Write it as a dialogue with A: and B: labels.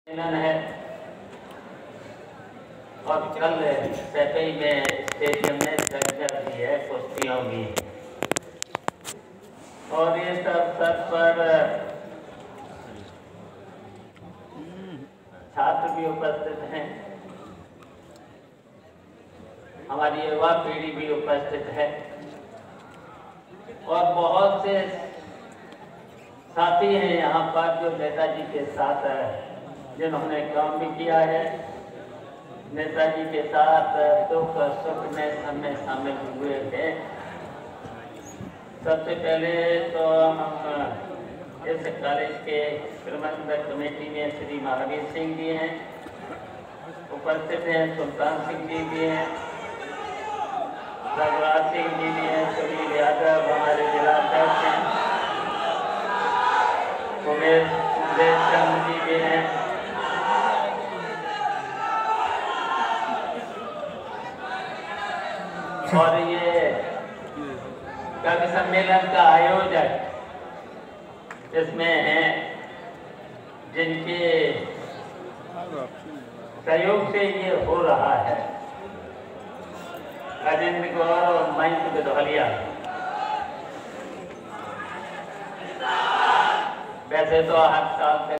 A: है और कल सैफई में स्टेडियम में जंगल भी है, कुश्तियों भी, और ये सब पर छात्र भी उपस्थित हैं, हमारी युवा पीढ़ी भी उपस्थित है और बहुत से साथी हैं यहाँ पर जो नेताजी के साथ जिन्होंने काम भी किया है, नेताजी के साथ दुख सुख में हमें शामिल हुए हैं। सबसे पहले तो हम इस कॉलेज के प्रबंधक कमेटी में श्री महावीर सिंह जी हैं, उपस्थित हैं सुल्तान सिंह जी भी हैं, रघुराज सिंह जी भी हैं, सुनील यादव हमारे जिला अध्यक्ष हैं, उमेश चंद जी भी हैं, और ये कवि सम्मेलन का आयोजक इसमें हैं जिनके सहयोग से ये हो रहा है। राजेंद्र गौर और मयंक विधौलिया, वैसे तो हर साल